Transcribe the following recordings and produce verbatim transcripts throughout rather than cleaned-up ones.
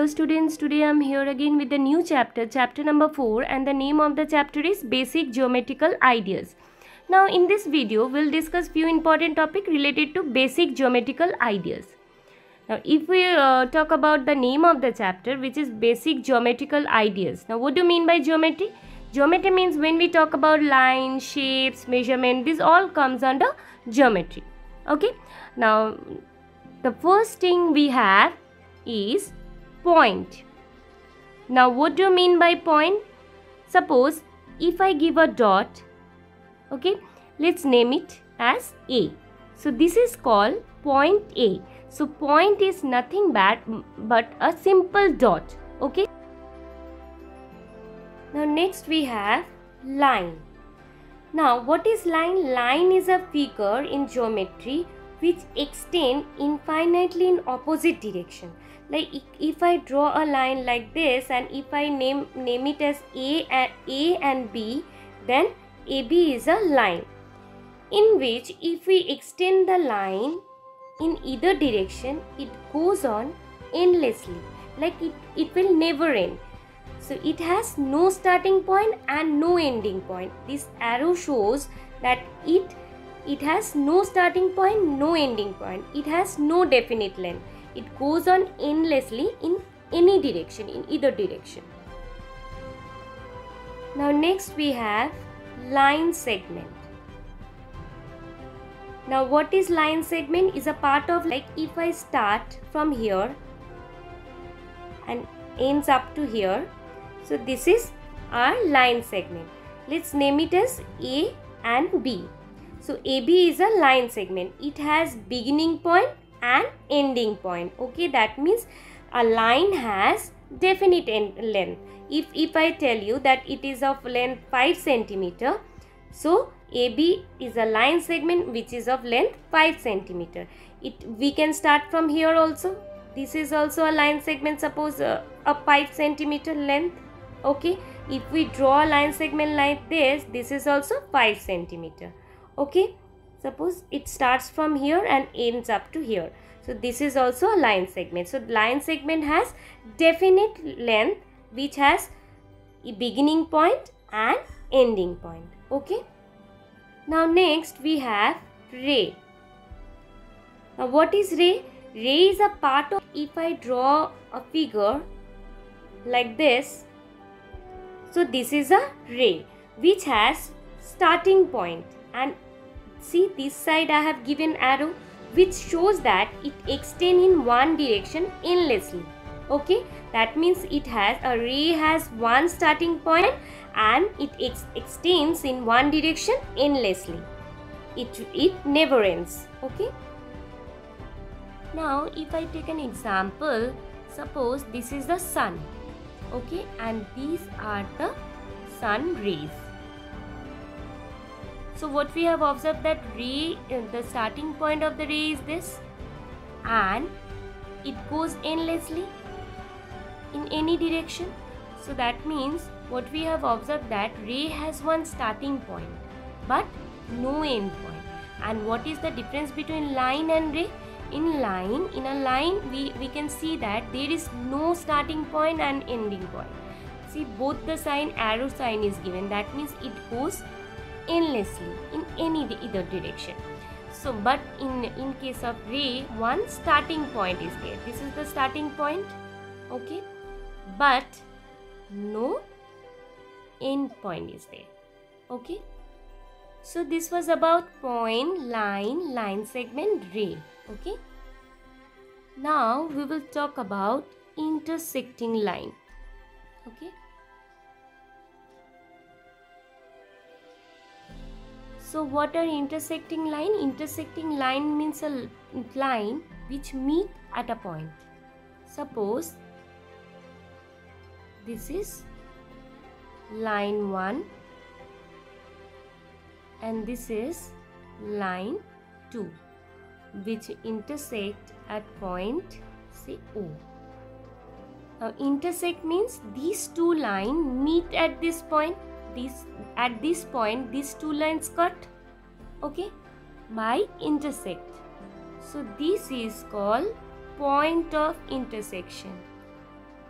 Hello students, today I am here again with a new chapter, chapter number four, and the name of the chapter is Basic Geometrical Ideas. Now in this video, we will discuss few important topics related to basic geometrical ideas. Now if we uh, talk about the name of the chapter, which is Basic Geometrical Ideas. Now what do you mean by geometry? Geometry means when we talk about lines, shapes, measurement, this all comes under geometry. Okay. Now the first thing we have is point. Now what do you mean by point? Suppose if I give a dot, okay, let's name it as A. So this is called point A. So point is nothing but, but a simple dot. Okay. Now next we have line. Now what is line? Line is a figure in geometry which extend infinitely in opposite direction. Like if I draw a line like this and if I name name it as A and A and B, then A B is a line in which if we extend the line in either direction, it goes on endlessly, like it, it will never end. So it has no starting point and no ending point. This arrow shows that it it has no starting point, no ending point. It has no definite length. It goes on endlessly in any direction, in either direction. Now next we have line segment. Now what is line segment? Is a part of, like if I start from here and ends up to here. So this is our line segment. Let's name it as A and B. So A B is a line segment. It has beginning point and ending point. Okay, that means a line has definite end length. If if I tell you that it is of length five centimeter, so A B is a line segment which is of length five centimeter. It we can start from here also. This is also a line segment. Suppose uh, a five centimeter length. Okay, if we draw a line segment like this, this is also five centimeter. Okay. Suppose it starts from here and ends up to here. So this is also a line segment. So line segment has definite length which has a beginning point and ending point. Okay. Now next we have ray. Now what is ray? Ray is a part of, if I draw a figure like this. So this is a ray which has starting point, and see this side I have given arrow which shows that it extends in one direction endlessly. Okay, that means it has a ray has one starting point and it ex extends in one direction endlessly. It, it never ends. Okay. Now if I take an example, suppose this is the sun. Okay, and these are the sun rays. So what we have observed, that ray, the starting point of the ray is this, and it goes endlessly in any direction. So that means what we have observed, that ray has one starting point but no end point. And what is the difference between line and ray? In line, in a line we, we can see that there is no starting point and ending point. See, both the sign, arrow sign is given. That means it goes endlessly in any either direction. So but in in case of ray, one starting point is there. This is the starting point. Okay, but no end point is there. Okay, so this was about point, line, line segment, ray. Okay, now we will talk about intersecting line. Okay. So what are intersecting line? Intersecting line means a line which meet at a point. Suppose this is line one and this is line two, which intersect at point, say O. Now intersect means these two lines meet at this point. This at this point these two lines cut, okay, by intersect. So this is called point of intersection.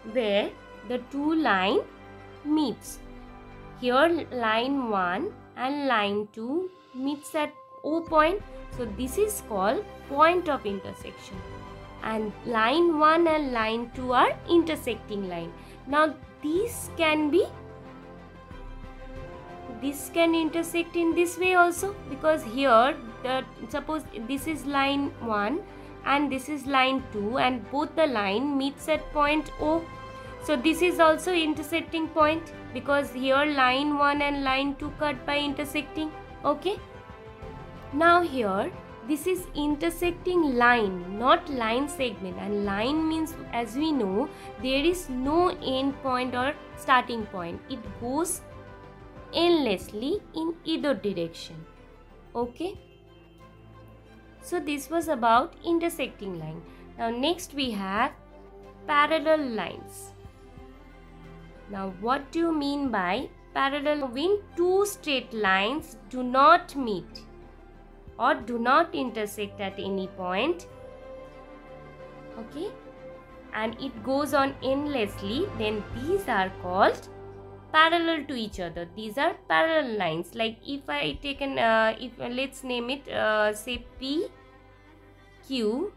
where the two line meets. Here line one and line two meets at O point. So this is called point of intersection. And line one and line two are intersecting line. Now these can be this can intersect in this way also, because here the suppose this is line one and this is line two and both the line meets at point O. So this is also intersecting point, because here line one and line two cut by intersecting. Okay. Now here this is intersecting line, not line segment, and line means, as we know, there is no end point or starting point. It goes endlessly in either direction. Okay. So this was about intersecting line. Now next we have parallel lines. Now what do you mean by parallel? When two straight lines do not meet or do not intersect at any point, okay, and it goes on endlessly, then these are called parallel to each other. These are parallel lines. Like if I take an uh, if uh, let's name it uh, say P Q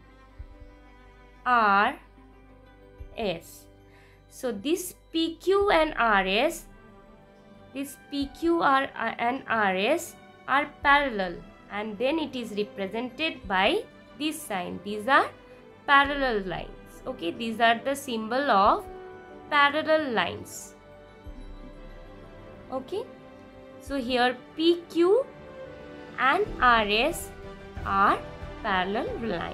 R S. So this P Q and R S, this P Q R and R S are parallel, and then it is represented by this sign. These are parallel lines. Okay, these are the symbol of parallel lines. Okay, so here P Q and R S are parallel line.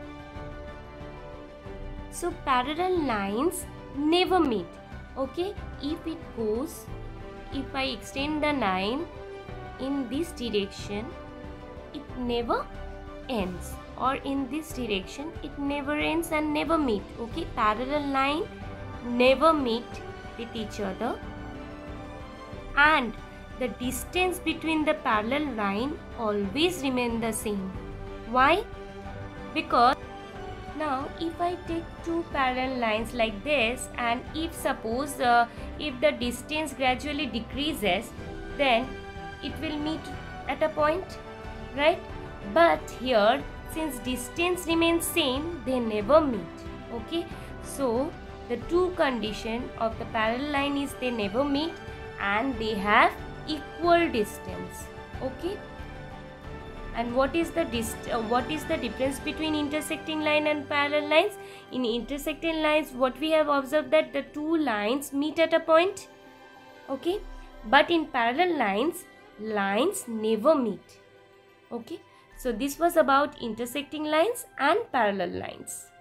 So parallel lines never meet. Okay, if it goes, if I extend the line in this direction, it never ends, or in this direction it never ends and never meet. Okay, parallel line never meet with each other, and the distance between the parallel line always remain the same. Why? Because now if I take two parallel lines like this, and if suppose uh, if the distance gradually decreases, then it will meet at a point, right? But here, since distance remains same, they never meet. Okay, so the two condition of the parallel line is they never meet and they have equal distance. Okay, and what is the dist uh, what is the difference between intersecting line and parallel lines? In intersecting lines, what we have observed, that the two lines meet at a point. Okay, but in parallel lines, lines never meet. Okay, so this was about intersecting lines and parallel lines.